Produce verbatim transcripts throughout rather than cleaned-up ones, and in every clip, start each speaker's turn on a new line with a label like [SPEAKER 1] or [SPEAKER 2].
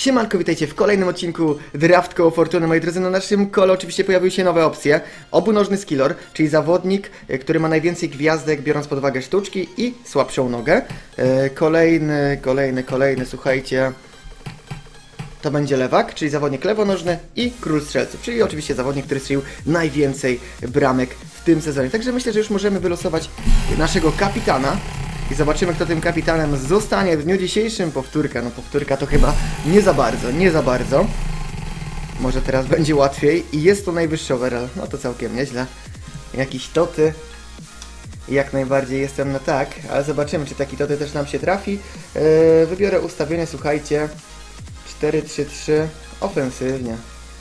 [SPEAKER 1] Siemanko, witajcie w kolejnym odcinku Draft Koło Fortuny. Moi drodzy, na naszym kole oczywiście pojawiły się nowe opcje. Obunożny skillor, czyli zawodnik, który ma najwięcej gwiazdek, biorąc pod uwagę sztuczki i słabszą nogę. Kolejny, kolejny, kolejny, słuchajcie... To będzie lewak, czyli zawodnik lewonożny i król strzelców, czyli oczywiście zawodnik, który strzelił najwięcej bramek w tym sezonie. Także myślę, że już możemy wylosować naszego kapitana i zobaczymy, kto tym kapitanem zostanie w dniu dzisiejszym. Powtórka, no powtórka to chyba nie za bardzo, nie za bardzo. Może teraz będzie łatwiej i jest to najwyższy overall, no to całkiem nieźle. Jakiś toty. Jak najbardziej jestem na tak, ale zobaczymy, czy taki toty też nam się trafi. Yy, wybiorę ustawienie, słuchajcie, cztery trzy trzy, ofensywnie.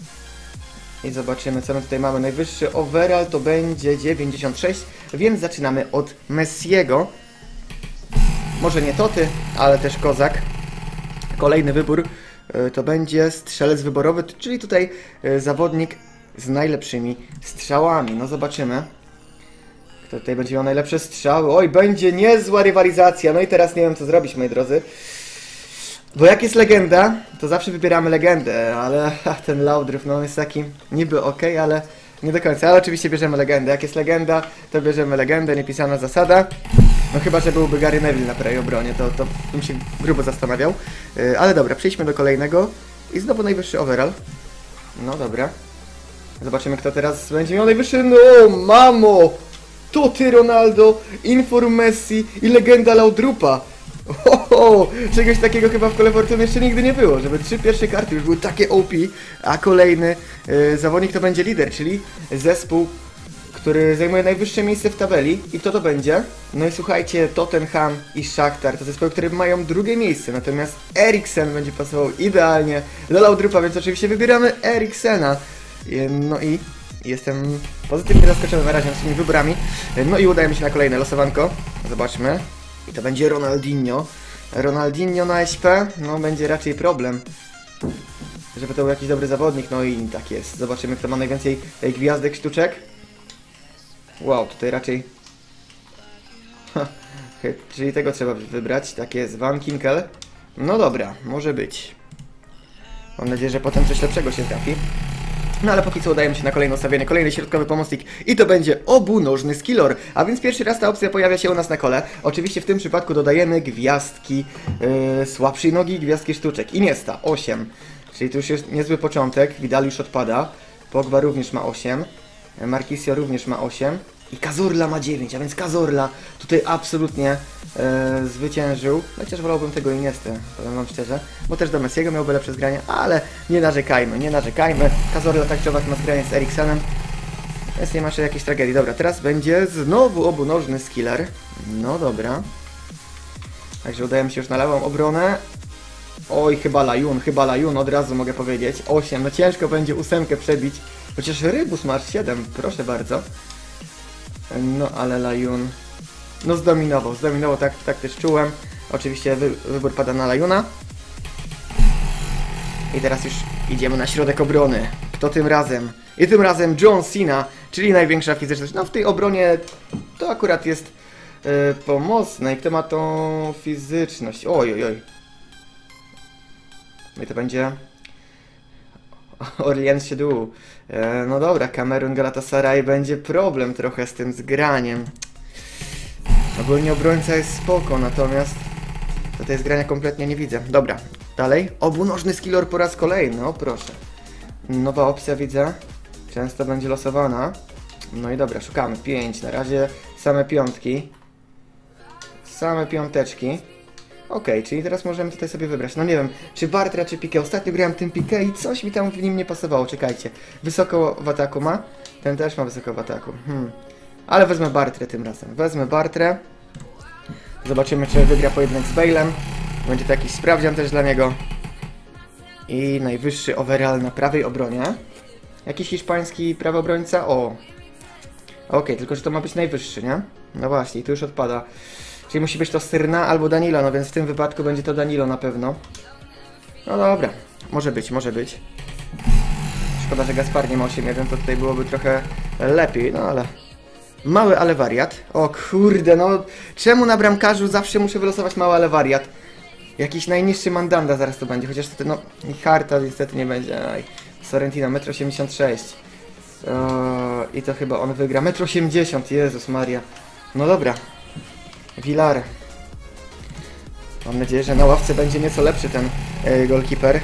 [SPEAKER 1] I zobaczymy, co my tutaj mamy. Najwyższy overall to będzie dziewięćdziesiąt sześć, więc zaczynamy od Messiego. Może nie toty, ale też kozak. Kolejny wybór yy, to będzie strzelec wyborowy, czyli tutaj yy, zawodnik z najlepszymi strzałami. No zobaczymy, kto tutaj będzie miał najlepsze strzały. Oj, będzie niezła rywalizacja. No i teraz nie wiem, co zrobić, moi drodzy. Bo jak jest legenda, to zawsze wybieramy legendę, ale ach, ten Laudrup, no on jest taki niby ok, ale nie do końca. Ale oczywiście bierzemy legendę. Jak jest legenda, to bierzemy legendę, niepisana zasada. No chyba, że byłby Gary Neville na prawej obronie, to, to bym się grubo zastanawiał. Yy, ale dobra, przejdźmy do kolejnego. I znowu najwyższy overall. No dobra. Zobaczymy, kto teraz będzie miał najwyższy. No mamo! To ty, Ronaldo, Inform Messi i legenda Laudrupa. Oho, czegoś takiego chyba w Kole Fortuny jeszcze nigdy nie było, żeby trzy pierwsze karty już były takie O P, a kolejny yy, zawodnik to będzie lider, czyli zespół, który zajmuje najwyższe miejsce w tabeli. I kto to będzie? No i słuchajcie, Tottenham i Shakhtar to zespoły, które mają drugie miejsce, natomiast Eriksen będzie pasował idealnie do Laudrupa, więc oczywiście wybieramy Eriksena. Yy, no i jestem pozytywnie zaskoczony na razie tymi wyborami. Yy, no i udajemy się na kolejne losowanko, zobaczmy. I to będzie Ronaldinho. Ronaldinho na S P, no będzie raczej problem, żeby to był jakiś dobry zawodnik, no i tak jest. Zobaczymy, kto ma najwięcej gwiazdek, sztuczek. Wow, tutaj raczej... Ha, czyli tego trzeba wybrać, tak jest, Van Ginkel. No dobra, może być. Mam nadzieję, że potem coś lepszego się trafi. No ale póki co udajemy się na kolejne ustawienie, kolejny środkowy pomocnik i to będzie obunożny skillor. A więc pierwszy raz ta opcja pojawia się u nas na kole. Oczywiście w tym przypadku dodajemy gwiazdki yy, słabszej nogi, gwiazdki sztuczek. Iniesta osiem, czyli to już jest niezły początek. Vidal już odpada, Pogba również ma osiem, Marquisio również ma osiem i Cazorla ma dziewięć, a więc Cazorla tutaj absolutnie e, zwyciężył. Chociaż wolałbym tego Iniestę, powiem wam szczerze, bo też do Messiego miałby lepsze zgranie, ale nie narzekajmy, nie narzekajmy. Cazorla tak czy owak ma zgranie z Eriksenem, więc nie ma jeszcze jakiejś tragedii. Dobra, teraz będzie znowu obunożny skiller. No dobra. Także udajemy się już na lewą obronę. Oj, chyba Lajun, chyba Lajun, od razu mogę powiedzieć. osiem, no ciężko będzie ósemkę przebić. Chociaż Rybus masz siedem, proszę bardzo. No ale Lajun... No zdominował, zdominował, tak, tak też czułem. Oczywiście wy, wybór pada na Lajuna. I teraz już idziemy na środek obrony. Kto tym razem? I tym razem John Cena, czyli największa fizyczność. No w tej obronie to akurat jest yy, pomocne. I kto ma tą fizyczność? Oj, oj, oj. I to będzie... Orient Shadow. E, no dobra, Kamerun Galatasaray, będzie problem trochę z tym zgraniem. Ogólnie obrońca jest spoko, natomiast tutaj zgrania kompletnie nie widzę. Dobra, dalej. Obunożny skillor po raz kolejny, o proszę. Nowa opcja widzę. Często będzie losowana. No i dobra, szukamy. pięć, na razie same piątki. Same piąteczki. Okej, okay, czyli teraz możemy tutaj sobie wybrać. No nie wiem, czy Bartra, czy Piqué. Ostatnio grałem tym Piqué i coś mi tam w nim nie pasowało. Czekajcie. Wysoko w ataku ma? Ten też ma wysoko w ataku. Hmm. Ale wezmę Bartrę tym razem. Wezmę Bartrę. Zobaczymy, czy wygra pojedynek z Bale'em. Będzie to jakiś sprawdzian też dla niego. I najwyższy overall na prawej obronie. Jakiś hiszpański prawy obrońca? O. Okej, okay, tylko że to ma być najwyższy, nie? No właśnie, i tu już odpada. Czyli musi być to Syrna albo Danilo, no więc w tym wypadku będzie to Danilo na pewno. No dobra, może być, może być. Szkoda, że Gaspar nie ma osiem jeden, to tutaj byłoby trochę lepiej, no ale... Mały, ale wariat. O kurde, no czemu na bramkarzu zawsze muszę wylosować mały, ale wariat? Jakiś najniższy mandanda zaraz to będzie, chociaż to, no, i Harta niestety nie będzie. Aj. Sorrentino, metr osiemdziesiąt sześć. Eee, I to chyba on wygra. metr osiemdziesiąt, Jezus Maria. No dobra. Villar. Mam nadzieję, że na ławce będzie nieco lepszy ten e, goalkeeper.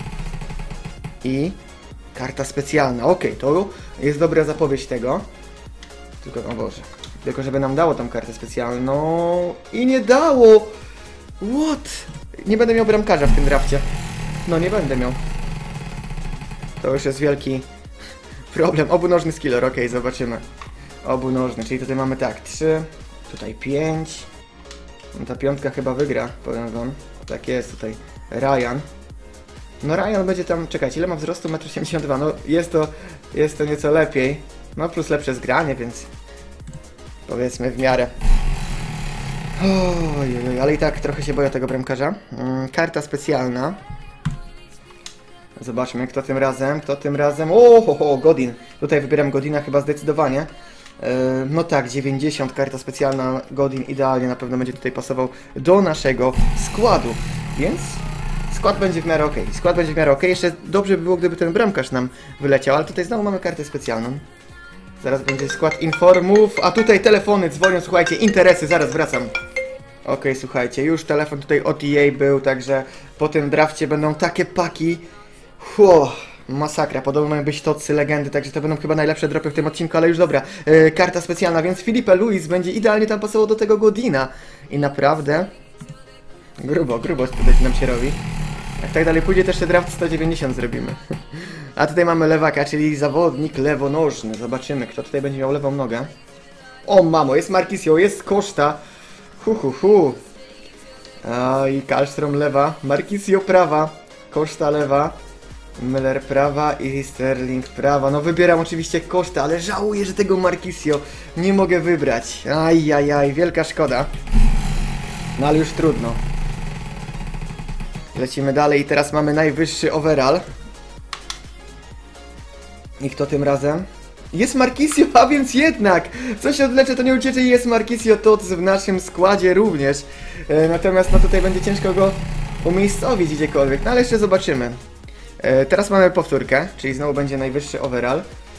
[SPEAKER 1] I karta specjalna. Okej, okay, to jest dobra zapowiedź tego. Tylko, o Boże. Tylko żeby nam dało tą kartę specjalną. I nie dało! What? Nie będę miał bramkarza w tym drafcie. No nie będę miał. To już jest wielki problem. Obunożny skiller, okej, okay, zobaczymy. Obunożny, czyli tutaj mamy tak, trzy, tutaj pięć. No ta piątka chyba wygra, powiem wam. Tak jest, tutaj Ryan. No Ryan będzie tam, czekajcie, ile ma wzrostu? metr osiemdziesiąt dwa, no jest to, jest to nieco lepiej. No plus lepsze zgranie, więc powiedzmy w miarę. Ojej, ale i tak trochę się boję tego bramkarza. Mm, karta specjalna. Zobaczmy, kto tym razem, kto tym razem. O, ho, ho, Godin. Tutaj wybieram Godina chyba zdecydowanie. Yy, no tak, dziewięćdziesiąt, karta specjalna. Godin idealnie na pewno będzie tutaj pasował do naszego składu. Więc skład będzie w miarę ok. Skład będzie w miarę ok. Jeszcze dobrze by było, gdyby ten bramkarz nam wyleciał, ale tutaj znowu mamy kartę specjalną. Zaraz będzie skład informów, a tutaj telefony dzwonią, słuchajcie, interesy, zaraz wracam. Okej, okay, słuchajcie, już telefon tutaj od E A był, także po tym drafcie będą takie paki. Ło, masakra, podobno mają być tocy legendy, także to będą chyba najlepsze dropy w tym odcinku, ale już dobra. Yy, karta specjalna, więc Filipe Luis będzie idealnie tam pasował do tego Godina. I naprawdę grubo, grubo tutaj nam się robi. Jak tak dalej pójdzie, też ten draft sto dziewięćdziesiąt zrobimy. A tutaj mamy lewaka, czyli zawodnik lewonożny. Zobaczymy, kto tutaj będzie miał lewą nogę. O mamo, jest Marquisio, jest Koszta. Hu hu hu. A, i Kallström lewa, Marquisio prawa, Koszta lewa, Müller prawa i Sterling prawa. No wybieram oczywiście Koszta, ale żałuję, że tego Marquisio nie mogę wybrać. Ajajaj, wielka szkoda. No ale już trudno. Lecimy dalej i teraz mamy najwyższy overall. I kto tym razem? Jest Marquisio, a więc jednak! Co się odleczę, to nie ucieczy i jest Marquisio Tots w naszym składzie również. E, natomiast no tutaj będzie ciężko go umiejscowić gdziekolwiek, no ale jeszcze zobaczymy. E, teraz mamy powtórkę, czyli znowu będzie najwyższy overall.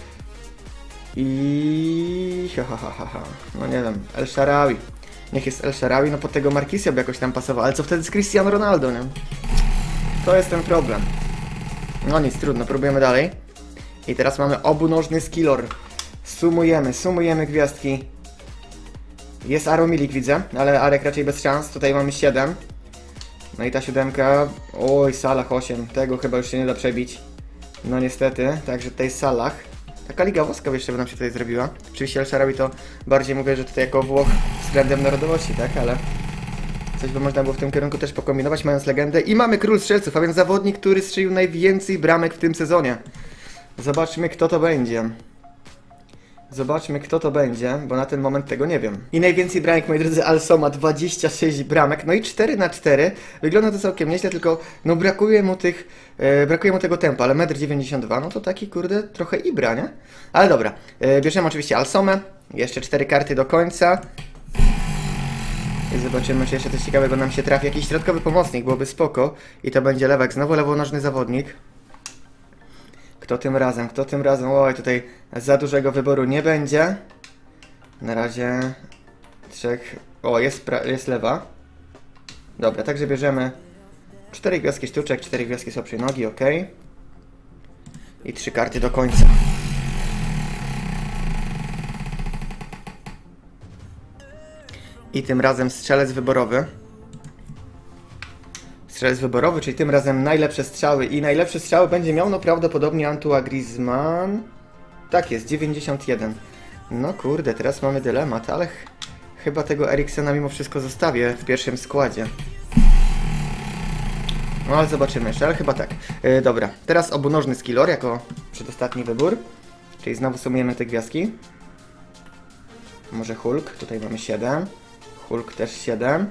[SPEAKER 1] I... Ha, ha, ha, ha, ha. No nie wiem, El Shaarawy. Niech jest El Shaarawy, no pod tego Marquisio by jakoś tam pasował, ale co wtedy z Cristiano Ronaldo, nie? To jest ten problem. No nic, trudno, próbujemy dalej. I teraz mamy obunożny skillor. Sumujemy, sumujemy gwiazdki. Jest Aro Milik, widzę, ale Arek raczej bez szans. Tutaj mamy siedem. No i ta siódemka. Oj, Salah osiem. Tego chyba już się nie da przebić. No niestety, także tutaj Salah. Taka liga włoska jeszcze by nam się tutaj zrobiła. Oczywiście El Shaarawy to bardziej mówię, że tutaj jako Włoch względem narodowości, tak, ale coś by można było w tym kierunku też pokombinować, mając legendę. I mamy król strzelców, a więc zawodnik, który strzelił najwięcej bramek w tym sezonie. Zobaczmy, kto to będzie. Zobaczmy, kto to będzie, bo na ten moment tego nie wiem. I najwięcej bramek, moi drodzy, Alsoma, dwadzieścia sześć bramek, no i cztery na cztery. Wygląda to całkiem nieźle, tylko no brakuje mu tych, e, brakuje mu tego tempa, ale metr dziewięćdziesiąt dwa, no to taki, kurde, trochę Ibra, nie? Ale dobra, e, bierzemy oczywiście Alsomę, jeszcze cztery karty do końca. I zobaczymy, czy jeszcze coś ciekawego nam się trafi. Jakiś środkowy pomocnik, byłoby spoko. I to będzie lewek, znowu lewonożny zawodnik. Kto tym razem? Kto tym razem? Oj, tutaj za dużego wyboru nie będzie. Na razie trzech... O, jest, pra... jest lewa. Dobra, także bierzemy cztery gwiazdki sztuczek, cztery gwiazdki słabszej nogi, ok. I trzy karty do końca. I tym razem strzelec wyborowy. Strzelec wyborowy, czyli tym razem najlepsze strzały. I najlepsze strzały będzie miał no prawdopodobnie Antoine Griezmann. Tak jest, dziewięćdziesiąt jeden. No kurde, teraz mamy dylemat, ale ch chyba tego Eriksena mimo wszystko zostawię w pierwszym składzie. No ale zobaczymy jeszcze, ale chyba tak. Yy, dobra, teraz obunożny skillor jako przedostatni wybór. Czyli znowu sumujemy te gwiazdki. Może Hulk, tutaj mamy siedem. Hulk też siedem.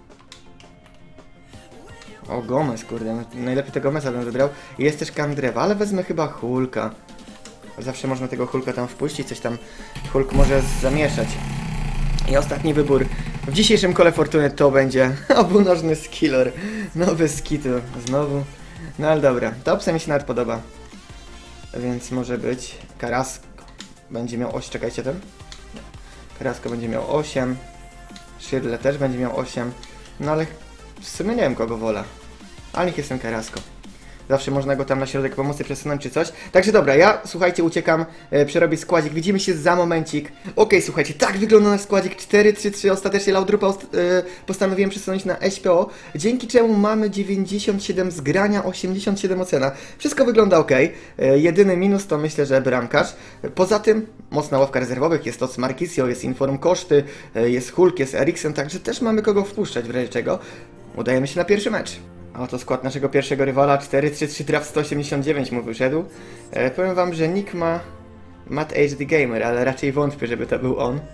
[SPEAKER 1] O, Gomez, kurde, najlepiej tego Gomeza bym wybrał. I jest też Kandrewa, ale wezmę chyba Hulka. Zawsze można tego Hulka tam wpuścić, coś tam Hulk może zamieszać. I ostatni wybór. w dzisiejszym kole fortuny to będzie obunożny skillor. Nowy skitu, znowu. No ale dobra, ta opcja mi się nawet podoba. Więc może być. Carrasco będzie miał osiem, czekajcie ten. Carrasco będzie miał osiem. Schürrle też będzie miał osiem. No ale w sumie nie wiem kogo wolę. Ale niech jestem Carrasco. Zawsze można go tam na środek pomocy przesunąć czy coś. Także dobra, ja słuchajcie uciekam, e, przerobię składzik. Widzimy się za momencik. Okej, słuchajcie, tak wygląda nasz składzik cztery trzy trzy. Ostatecznie Laudrupa e, postanowiłem przesunąć na S P O. Dzięki czemu mamy dziewięćdziesiąt siedem zgrania, osiemdziesiąt siedem ocena. Wszystko wygląda ok. E, jedyny minus to myślę, że bramkarz. E, poza tym mocna ławka rezerwowych. Jest to Marquisio, jest Inform Koszty, e, jest Hulk, jest Eriksen. Także też mamy kogo wpuszczać w razie czego. Udajemy się na pierwszy mecz. A oto skład naszego pierwszego rywala, cztery trzy trzy draft sto osiemdziesiąt dziewięć mu wyszedł. E, powiem wam, że nick ma Matt H D Gamer, ale raczej wątpię, żeby to był on.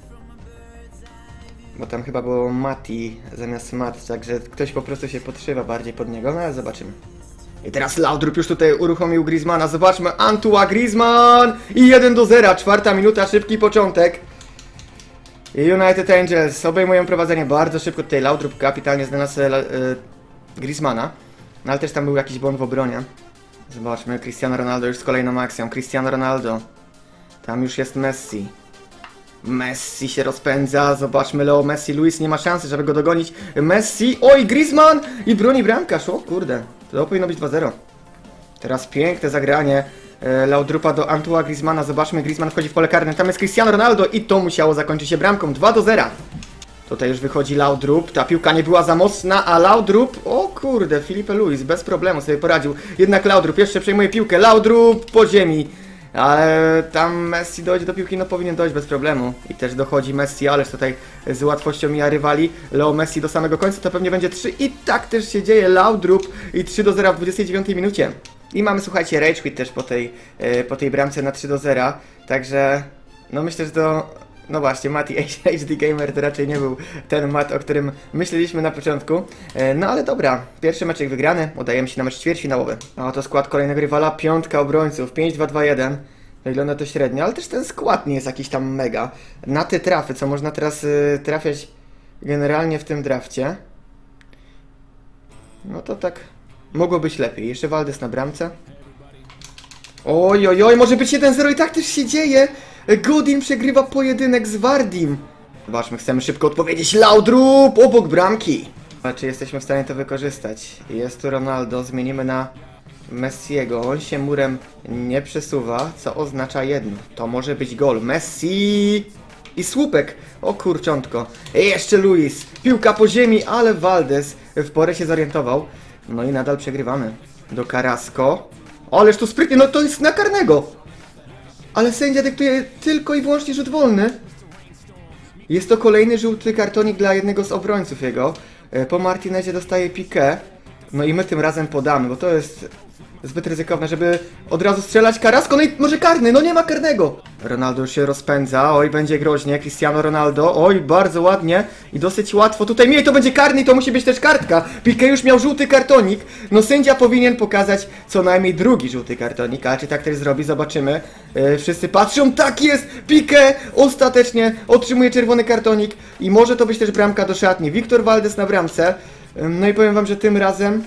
[SPEAKER 1] Bo tam chyba było Mati zamiast Matt, także ktoś po prostu się podszywa bardziej pod niego, no ale zobaczymy. I teraz Laudrup już tutaj uruchomił Griezmana, zobaczmy, Antoine Griezmann! I jeden do zera, czwarta minuta, szybki początek. United Angels obejmują prowadzenie bardzo szybko, tutaj Laudrup kapitalnie znalazł e, Griezmana, no ale też tam był jakiś błąd w obronie. Zobaczmy, Cristiano Ronaldo już z kolejną akcją. Cristiano Ronaldo. Tam już jest Messi. Messi się rozpędza. Zobaczmy, Leo Messi. Luis nie ma szansy, żeby go dogonić. Messi. Oj, Griezmann! I broni bramkarz. O kurde, to powinno być dwa zero. Teraz piękne zagranie e, Laudrupa do Antoine Griezmana. Zobaczmy, Griezmann wchodzi w pole karne. Tam jest Cristiano Ronaldo i to musiało zakończyć się bramką. dwa do zera. Tutaj już wychodzi Laudrup, ta piłka nie była za mocna, a Laudrup, o kurde, Filipe Luis bez problemu sobie poradził. Jednak Laudrup jeszcze przejmuje piłkę, Laudrup po ziemi. Ale tam Messi dojdzie do piłki, no powinien dojść bez problemu. I też dochodzi Messi, ależ tutaj z łatwością mija rywali. Leo Messi do samego końca, to pewnie będzie trzy. I tak też się dzieje, Laudrup i trzy do zera w dwudziestej dziewiątej minucie. I mamy, słuchajcie, Rage Quit też po tej, po tej bramce na trzy do zera. Także, no myślę, że to... No właśnie, Mati H D Gamer to raczej nie był ten Mat, o którym myśleliśmy na początku. No ale dobra, pierwszy meczek wygrany, udajemy się na mecz ćwierćfinałowy. A oto skład kolejnego rywala, piątka obrońców, pięć dwa dwa jeden. Wygląda to średnio, ale też ten skład nie jest jakiś tam mega. Na te trafy, co można teraz y, trafiać generalnie w tym drafcie. No to tak mogło być lepiej. Jeszcze Valdes na bramce. Oj, oj, oj, może być jeden zero i tak też się dzieje. Godin przegrywa pojedynek z Wardim. Zobaczmy, chcemy szybko odpowiedzieć. Laudrup obok bramki. A czy jesteśmy w stanie to wykorzystać? Jest tu Ronaldo, zmienimy na Messiego. On się murem nie przesuwa, co oznacza jedno. To może być gol. Messi i słupek. O kurczątko. I jeszcze Luis. Piłka po ziemi, ale Valdes w porę się zorientował. No i nadal przegrywamy. Do Carrasco. Ależ tu sprytnie, no to jest na karnego. Ale sędzia dyktuje tylko i wyłącznie rzut wolny. Jest to kolejny żółty kartonik dla jednego z obrońców jego. Po Martinezie dostaje Piqué. No i my tym razem podamy, bo to jest zbyt ryzykowne, żeby od razu strzelać. Carrasco, no i może karny, no nie ma karnego. Ronaldo już się rozpędza, oj będzie groźnie, Cristiano Ronaldo, oj bardzo ładnie i dosyć łatwo. Tutaj mniej to będzie karny i to musi być też kartka. Piqué już miał żółty kartonik, no sędzia powinien pokazać co najmniej drugi żółty kartonik, a czy tak też zrobi, zobaczymy. Yy, wszyscy patrzą, tak jest, Piqué ostatecznie otrzymuje czerwony kartonik i może to być też bramka do szatni. Victor Valdes na bramce, yy, no i powiem wam, że tym razem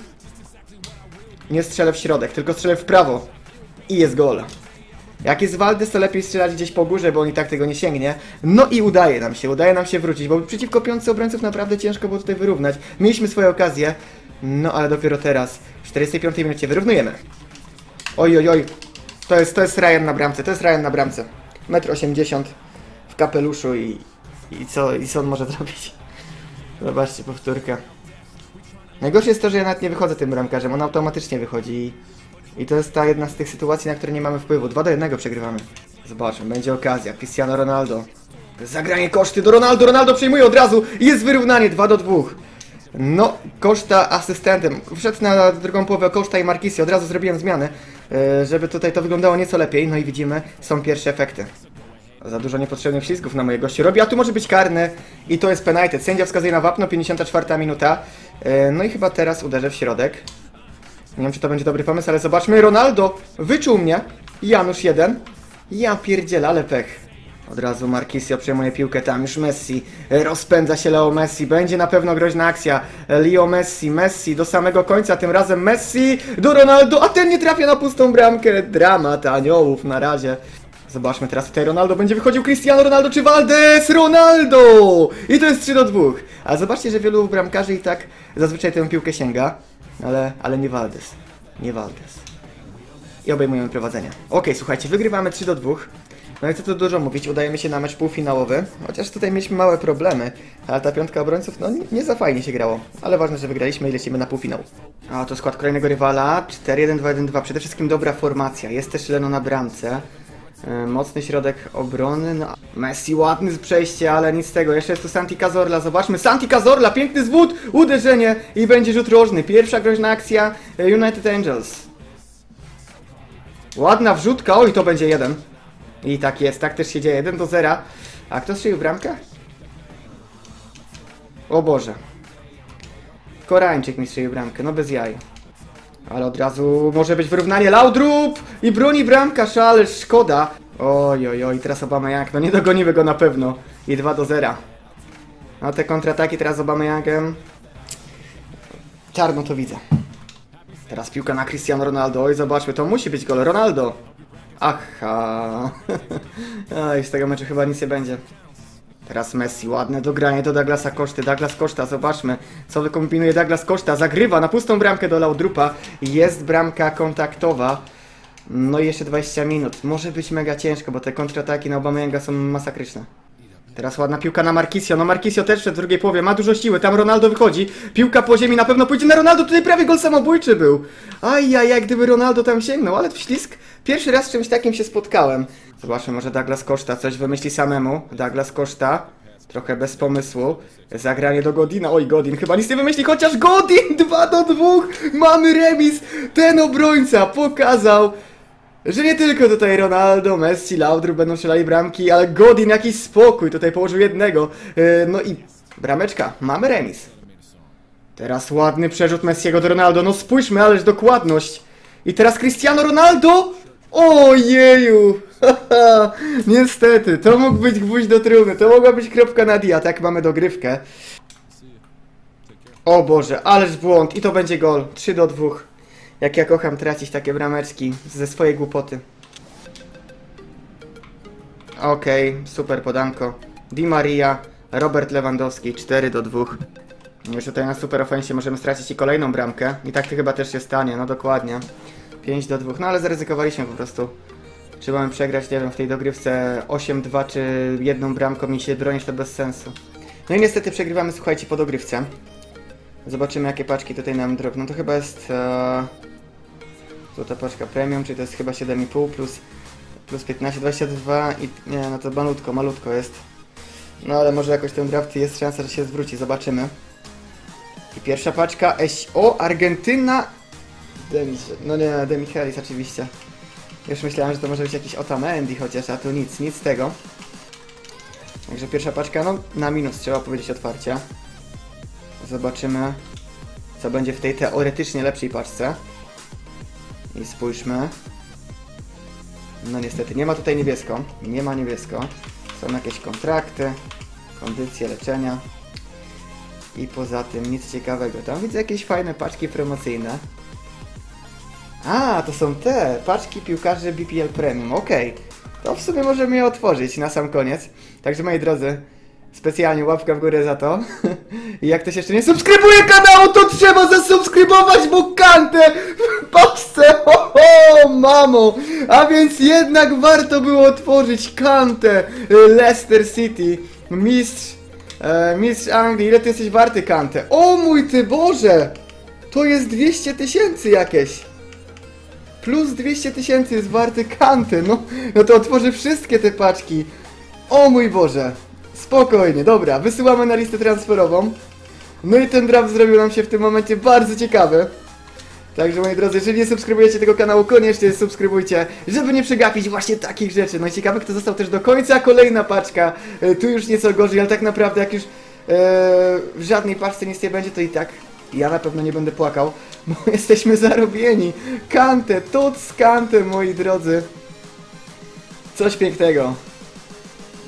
[SPEAKER 1] nie strzelę w środek, tylko strzelę w prawo. I jest gol. Jak jest Valdes, to lepiej strzelać gdzieś po górze, bo on i tak tego nie sięgnie. No i udaje nam się, udaje nam się wrócić, bo przeciwko piątce obrońców naprawdę ciężko było tutaj wyrównać. Mieliśmy swoje okazje, no ale dopiero teraz, w czterdziestej piątej minucie wyrównujemy. Oj, oj, oj. To jest, to jest Ryan na bramce, to jest Ryan na bramce. metr osiemdziesiąt w kapeluszu i, i, co, i co on może zrobić? Zobaczcie powtórkę. Najgorsze jest to, że ja nawet nie wychodzę tym bramkarzem, on automatycznie wychodzi i, i to jest ta jedna z tych sytuacji, na które nie mamy wpływu. dwa do jednego przegrywamy. Zobaczmy, będzie okazja. Cristiano Ronaldo. Zagranie Koszty do Ronaldo, Ronaldo przejmuje od razu i jest wyrównanie dwa do dwóch. No, Koszta asystentem. Wszedł na drugą połowę Koszta i Marquisio, od razu zrobiłem zmiany, żeby tutaj to wyglądało nieco lepiej. No i widzimy, są pierwsze efekty. Za dużo niepotrzebnych ślizgów na moje gości robi, a tu może być karny i to jest penalty. Sędzia wskazuje na wapno, pięćdziesiąta czwarta minuta. No i chyba teraz uderzę w środek. Nie wiem, czy to będzie dobry pomysł, ale zobaczmy. Ronaldo wyczuł mnie. Janusz jeden. Ja pierdzielę, ale pech. Od razu Marquisio przejmuje piłkę, tam już Messi. Rozpędza się Leo Messi. Będzie na pewno groźna akcja. Leo Messi, Messi do samego końca. Tym razem Messi do Ronaldo. A ten nie trafia na pustą bramkę. Dramat aniołów na razie. Zobaczmy teraz tutaj Ronaldo. Będzie wychodził Cristiano Ronaldo czy Valdes? Ronaldo! I to jest trzy do dwóch. A zobaczcie, że wielu bramkarzy i tak zazwyczaj tę piłkę sięga. Ale, ale nie Valdes. Nie Valdes. I obejmujemy prowadzenie. Ok, słuchajcie, wygrywamy trzy do dwóch. No i co tu dużo mówić, udajemy się na mecz półfinałowy. Chociaż tutaj mieliśmy małe problemy. Ale ta piątka obrońców, no nie, nie za fajnie się grało. Ale ważne, że wygraliśmy i lecimy na półfinał. A to skład kolejnego rywala. cztery jeden dwa jeden dwa. Przede wszystkim dobra formacja. Jest też Leno na bramce. Yy, mocny środek obrony. No, Messi ładny z przejścia, ale nic z tego. Jeszcze jest tu Santi Cazorla. Zobaczmy. Santi Cazorla, piękny zwód, uderzenie i będzie rzut rożny. Pierwsza groźna akcja United Angels. Ładna wrzutka. Oj, to będzie jeden. I tak jest, tak też się dzieje, jeden do zera. A kto strzelił bramkę? O Boże. Koreańczyk mi strzelił bramkę, no bez jaj. Ale od razu może być wyrównanie. Laudrup! I broni bramkarz, ale szkoda. Oj, oj, oj, teraz Aubameyang, no nie dogonimy go na pewno. I dwa do zera. No te kontrataki teraz z Aubameyangiem. Czarno to widzę. Teraz piłka na Cristiano Ronaldo. Oj, zobaczmy, to musi być gol. Ronaldo. Aha. Oj, z tego meczu chyba nic nie będzie. Teraz Messi, ładne dogranie do Douglasa Coszty. Douglas Costa, zobaczmy, co wykombinuje Douglas Costa. Zagrywa na pustą bramkę do Laudrupa. Jest bramka kontaktowa. No i jeszcze dwadzieścia minut. Może być mega ciężko, bo te kontrataki na Aubameyanga są masakryczne. Teraz ładna piłka na Marquisio. No Marquisio też przed drugiej połowie ma dużo siły. Tam Ronaldo wychodzi. Piłka po ziemi na pewno pójdzie na Ronaldo. Tutaj prawie gol samobójczy był. Ajajaj, jak gdyby Ronaldo tam sięgnął. Ale wślizg. Pierwszy raz z czymś takim się spotkałem. Zobaczmy, może Douglas Costa coś wymyśli samemu. Douglas Costa. Trochę bez pomysłu. Zagranie do Godina. Oj, Godin chyba nic nie wymyśli, chociaż Godin dwa do dwóch. Mamy remis. Ten obrońca pokazał, że nie tylko tutaj Ronaldo, Messi, Laudrup będą strzelali bramki, ale Godin jakiś spokój, tutaj położył jednego. Yy, no i brameczka, mamy remis. Teraz ładny przerzut Messiego do Ronaldo, no spójrzmy, ależ dokładność. I teraz Cristiano Ronaldo! Ojeju! Niestety, to mógł być gwóźdź do trumny, to mogła być kropka na D, a tak mamy dogrywkę. O Boże, ależ błąd i to będzie gol, trzy do dwóch. Jak ja kocham tracić takie brameczki ze swojej głupoty. Okej, okay, super podanko. Di Maria, Robert Lewandowski, cztery do dwóch. Już tutaj na super ofensie możemy stracić i kolejną bramkę. I tak to chyba też się stanie, no dokładnie. pięć do dwóch, no ale zaryzykowaliśmy po prostu. Czy mamy przegrać, nie wiem, w tej dogrywce osiem dwa, czy jedną bramką i się bronić, to bez sensu. No i niestety przegrywamy, słuchajcie, po dogrywce. Zobaczymy, jakie paczki tutaj nam drobną. To chyba jest... E... Złota paczka premium, czyli to jest chyba siedem i pół plus, plus piętnaście, dwadzieścia dwa i... Nie, no to malutko, malutko jest. No ale może jakoś ten draft jest szansa, że się zwróci, zobaczymy. I pierwsza paczka, eś... O, Argentyna... Demis... No nie, De Michelis oczywiście. Już myślałem, że to może być jakiś Otamendi chociaż, a tu nic, nic z tego. Także pierwsza paczka, no na minus, trzeba powiedzieć otwarcie. Zobaczymy, co będzie w tej teoretycznie lepszej paczce. I spójrzmy. No niestety, nie ma tutaj niebiesko. Nie ma niebiesko. Są jakieś kontrakty, kondycje, leczenia. I poza tym nic ciekawego. Tam widzę jakieś fajne paczki promocyjne. A, to są te paczki piłkarzy B P L Premium. Okej. Okay. To w sumie możemy je otworzyć na sam koniec. Także moi drodzy, specjalnie łapka w górę za to. I jak ktoś jeszcze nie subskrybuje kanału, to trzeba zasubskrybować, bo Kantę w paczce, ho, ho, mamo! A więc jednak warto było otworzyć Kantę, Leicester City, mistrz, e, mistrz Anglii. Ile ty jesteś warty, Kantę? O mój ty Boże! To jest dwieście tysięcy jakieś. Plus dwieście tysięcy jest warty Kantę, no, no to otworzę wszystkie te paczki. O mój Boże! Spokojnie, dobra, wysyłamy na listę transferową. No i ten draft zrobił nam się w tym momencie bardzo ciekawy. Także moi drodzy, jeżeli nie subskrybujecie tego kanału, koniecznie subskrybujcie, żeby nie przegapić właśnie takich rzeczy. No i ciekawe, kto został też do końca. Kolejna paczka, e, tu już nieco gorzej, ale tak naprawdę jak już e, w żadnej paczce nic nie będzie, to i tak ja na pewno nie będę płakał, bo jesteśmy zarobieni. Kantę, tot z Kantę, moi drodzy. Coś pięknego.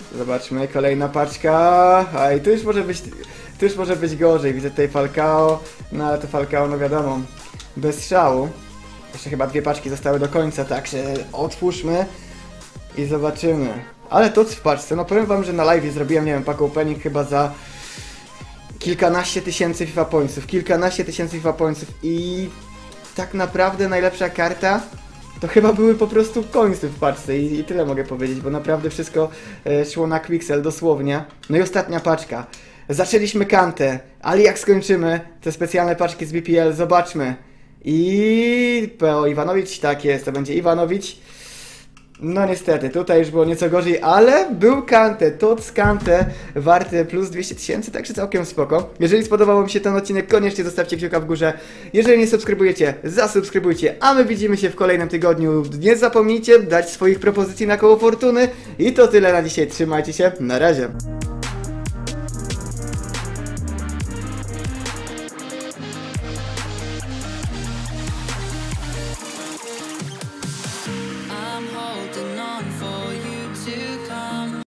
[SPEAKER 1] Zobaczmy, kolejna paczka. A i tu już może być, tu już może być gorzej. Widzę tutaj Falcao, no ale to Falcao, no wiadomo, bez szału. Jeszcze chyba dwie paczki zostały do końca, także otwórzmy i zobaczymy. Ale to w paczce, no powiem wam, że na live zrobiłem, nie wiem, pack opening chyba za kilkanaście tysięcy FIFA pointsów, kilkanaście tysięcy FIFA pointsów i tak naprawdę najlepsza karta to chyba były po prostu końce w paczce i, i tyle mogę powiedzieć, bo naprawdę wszystko e, szło na Quixel, dosłownie. No i ostatnia paczka. Zaczęliśmy Kantę, ale jak skończymy te specjalne paczki z B P L, zobaczmy. I P O Iwanowicz, tak jest, to będzie Iwanowicz. No niestety, tutaj już było nieco gorzej, ale był Kante, Tots Kante, warty plus dwieście tysięcy, także całkiem spoko. Jeżeli spodobał mi się ten odcinek, koniecznie zostawcie kciuka w górze. Jeżeli nie subskrybujecie, zasubskrybujcie, a my widzimy się w kolejnym tygodniu. Nie zapomnijcie dać swoich propozycji na koło fortuny. I to tyle na dzisiaj, trzymajcie się, na razie.